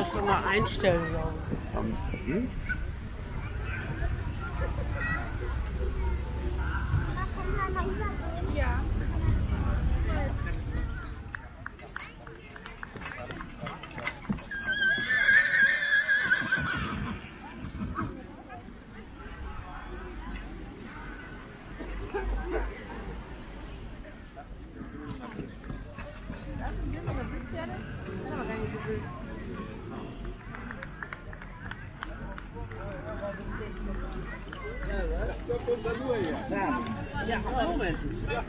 schon mal einstellen, glaube ich. Hm? Ja. Ja, so mensen. Ja.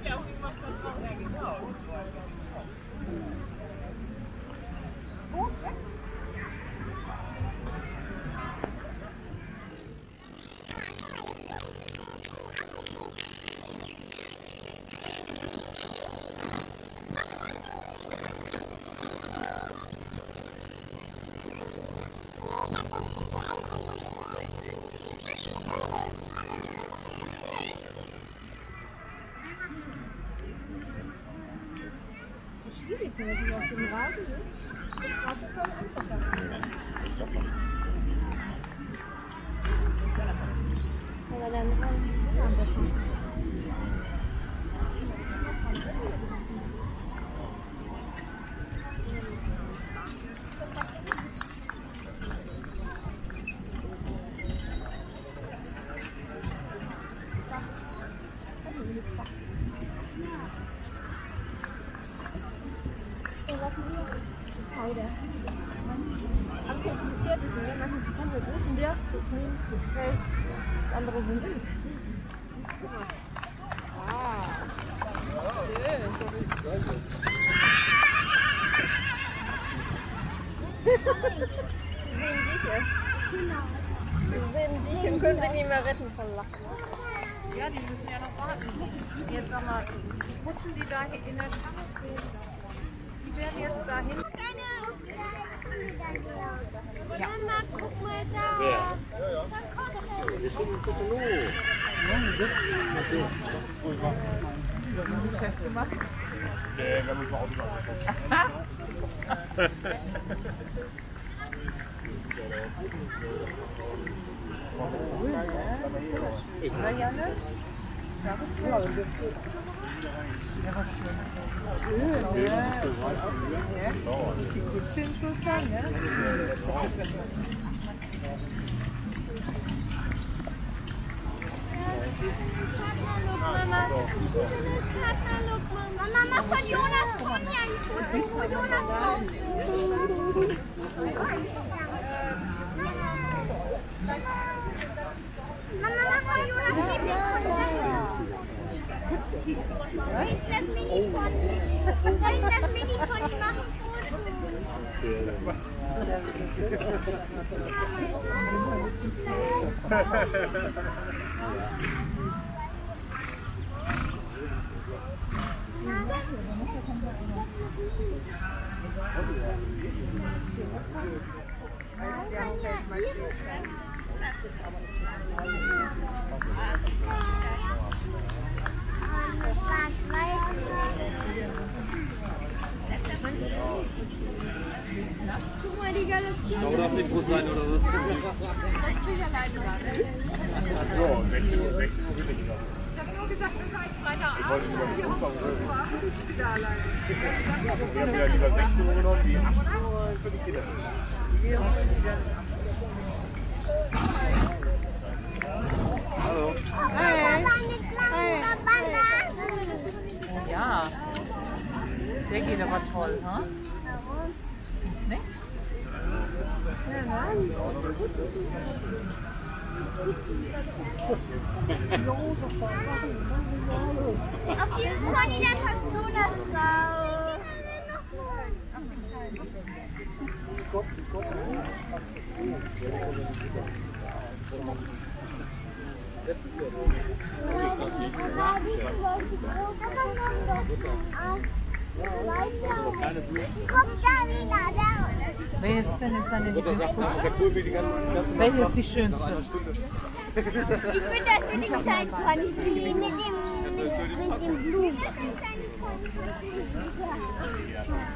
Andere sind. Ah, schön. Die sehen dich jetzt. Die sehen dich und können sich nicht mehr retten von Lachen. Ja, die müssen ja noch warten. Jetzt sag mal, putzen die da in der Schranke? Die werden jetzt dahin. Ja. Mama, guck mal da. Wer? Ja. Wir sind im Katalog. Geschäft gemacht. Nee, wir haben uns mal Ja, Janne? Ja, was ist das? Ja, was ist die Kutsche in Schulzeit, ne? Mama von Jonas Pony ein von Jonas Pony. Mama von Jonas Pony. Das Mini-Pony. Das Mini-Pony macht Guck mal, die Galaxie. Schau darf nicht groß sein, oder was? Das will ich alleine machen. Ja, 16 Uhr bitte gesagt. Ich habe nur gesagt, das war ein zweiter Ich wollte lieber die Umfang hören. Ich wieder alleine. Wir haben ja lieber 16 Uhr genommen, wie 8 Uhr für die Kinder. Hallo. Hey. Hey. Ja. Der geht aber toll, ha? Nicht? Auf dieses Pony, dann hast du das drauf. Wer ist denn jetzt seine Lieblingskutsche? Cool, wie die ganze Welche ist die schönste? Ich finde das mit dem kleinen Pony, mit dem Blumen.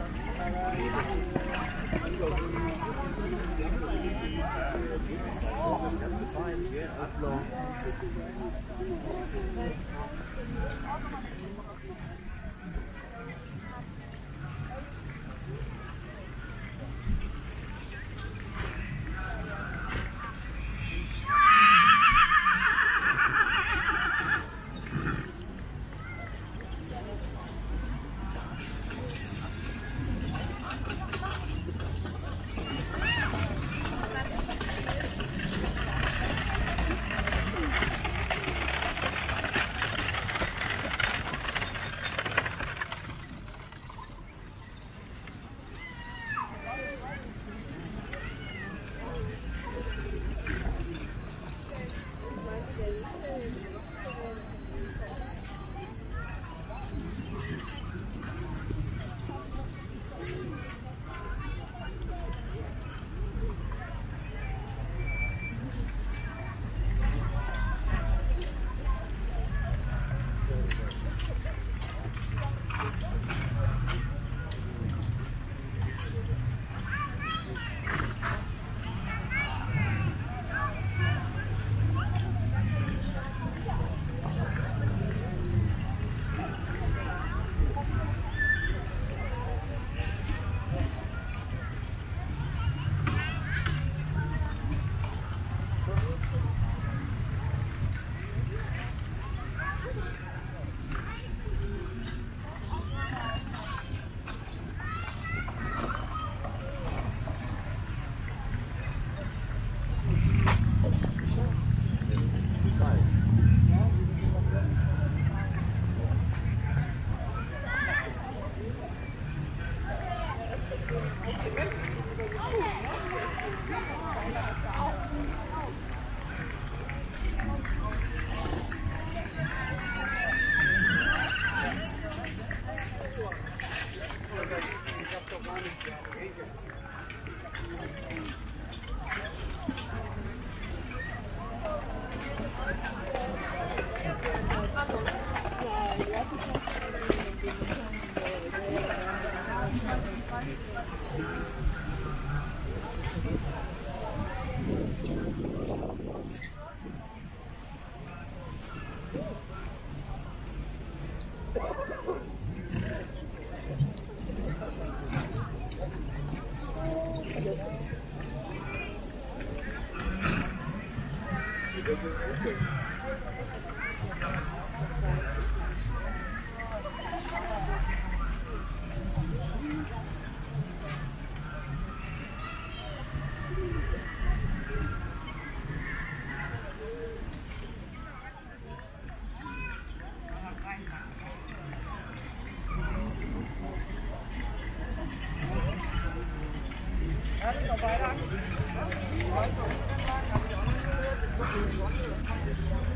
weiter.